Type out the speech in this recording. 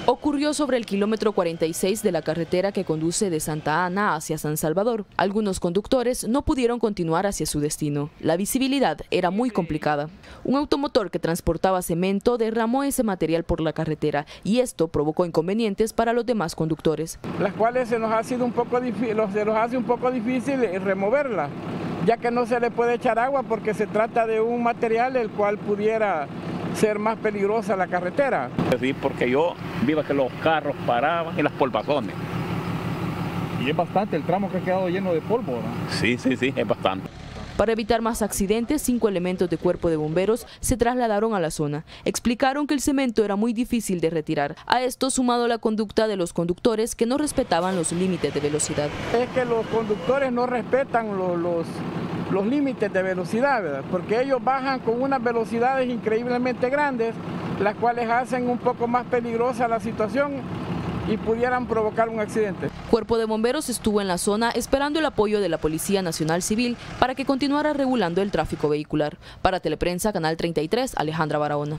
Ocurrió sobre el kilómetro 46 de la carretera que conduce de Santa Ana hacia San Salvador. Algunos conductores no pudieron continuar hacia su destino. La visibilidad era muy complicada. Un automotor que transportaba cemento derramó ese material por la carretera y esto provocó inconvenientes para los demás conductores. Las cuales se nos hace un poco difícil removerla, ya que no se le puede echar agua porque se trata de un material el cual pudiera ser más peligrosa la carretera. Sí, porque yo vi que los carros paraban y las polvazones. Y es bastante el tramo que ha quedado lleno de polvo, ¿no? Sí, es bastante. Para evitar más accidentes, 5 elementos de cuerpo de bomberos se trasladaron a la zona. Explicaron que el cemento era muy difícil de retirar. A esto sumado la conducta de los conductores que no respetaban los límites de velocidad. Es que los conductores no respetan los límites de velocidad, ¿verdad? Porque ellos bajan con unas velocidades increíblemente grandes, las cuales hacen un poco más peligrosa la situación y pudieran provocar un accidente. Cuerpo de Bomberos estuvo en la zona esperando el apoyo de la Policía Nacional Civil para que continuara regulando el tráfico vehicular. Para Teleprensa, Canal 33, Alejandra Barahona.